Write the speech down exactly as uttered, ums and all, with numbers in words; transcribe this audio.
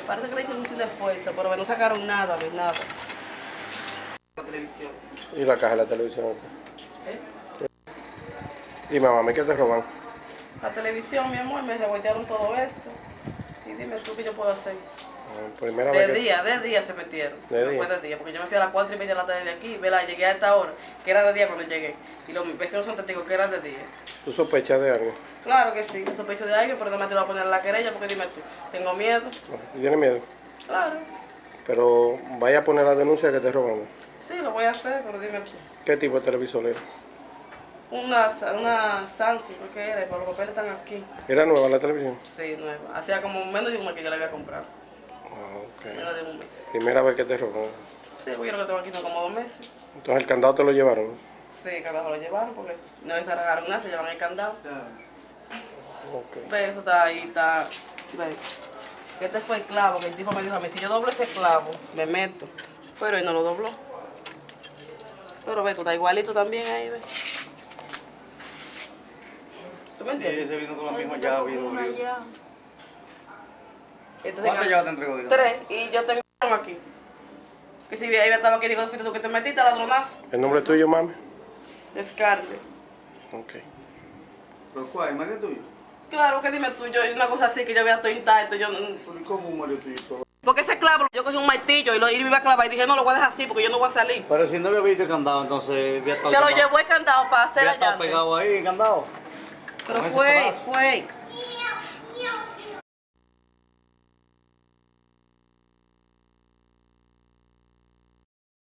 Parece que le hicieron mucho esfuerzo, pero no sacaron nada, de nada. La televisión. ¿Y la caja de la televisión? ¿Eh? Dime, mami, ¿qué te roban? La televisión, mi amor, me revoltearon todo esto. Y dime tú qué yo puedo hacer. Primera de vez día, que... de día se metieron. ¿De no día? fue de día, porque yo me fui a las cuatro y media de la tarde de aquí, ¿verdad? Llegué a esta hora, que era de día cuando llegué. Y los vecinos son testigos que era de día. ¿Tú sospechas de algo? Claro que sí, sospecho de algo, pero no me atrevo a poner la querella porque dime tú, tengo miedo. ¿Tienes miedo? Claro. Pero vaya a poner la denuncia que te roban. Sí, lo voy a hacer, pero dime tú. ¿Qué tipo de televisor era? Una, una Samsung, creo que era, y por los papeles están aquí. ¿Era nueva la televisión? Sí, nueva. Hacía como menos de un mes que yo la había comprado. Ah, ok. Menos de un mes. Primera vez que te roban. Sí, pues yo lo que tengo aquí son como dos meses. Entonces el candado te lo llevaron. Sí, el candado lo llevaron porque no se regalaron nada, se llevan el candado. Okay. Ve, eso está ahí, está. Ve. Este fue el clavo que el tipo me dijo a mí, si yo doblo ese clavo, me meto. Pero él no lo dobló. Pero ve, tú estás igualito también ahí, ve. ¿Tú me entiendes? Sí, ese vino con la misma llave. ¿Cuántas llaves te entregó? Dijo? Tres, y yo tengo aquí. Que si ella estaba aquí, digo, fuiste tú que te metiste a ladronazo. ¿El nombre tuyo, mami? Scarlett. Ok. ¿Pero cuál? ¿El marido tuyo? Claro, que dime tú, yo, una cosa así que yo vea todo intacto, yo... ¿Pero cómo un marido tuyo? Porque ese clavo, yo cogí un martillo y lo y me iba a clavar y dije, no, lo voy a dejar así porque yo no voy a salir. Pero si no le viste el candado, entonces... Se lo llevó el candado para hacer allá. allá. Está pegado ahí el candado. Pero fue, fue.